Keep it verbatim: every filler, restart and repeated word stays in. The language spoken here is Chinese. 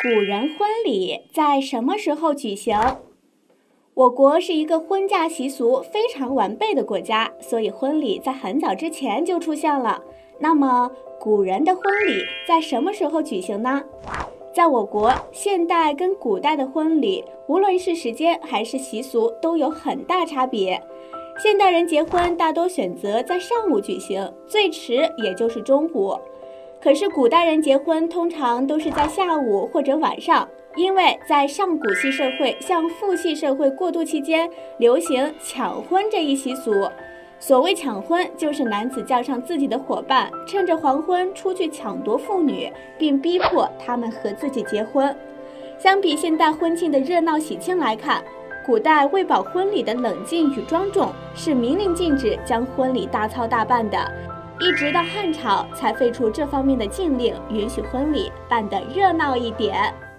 古人婚礼在什么时候举行？我国是一个婚嫁习俗非常完备的国家，所以婚礼在很早之前就出现了。那么，古人的婚礼在什么时候举行呢？在我国，现代跟古代的婚礼，无论是时间还是习俗，都有很大差别。现代人结婚大多选择在上午举行，最迟也就是中午。可是古代人结婚通常都是在下午或者晚上，因为在上古系社会向父系社会过渡期间，流行抢婚这一习俗。所谓抢婚，就是男子叫上自己的伙伴，趁着黄昏出去抢夺妇女，并逼迫他们和自己结婚。相比现代婚庆的热闹喜庆来看，古代为保婚礼的冷静与庄重，是明令禁止将婚礼大操大办的。一直到汉朝才废除这方面的禁令，允许婚礼办得热闹一点。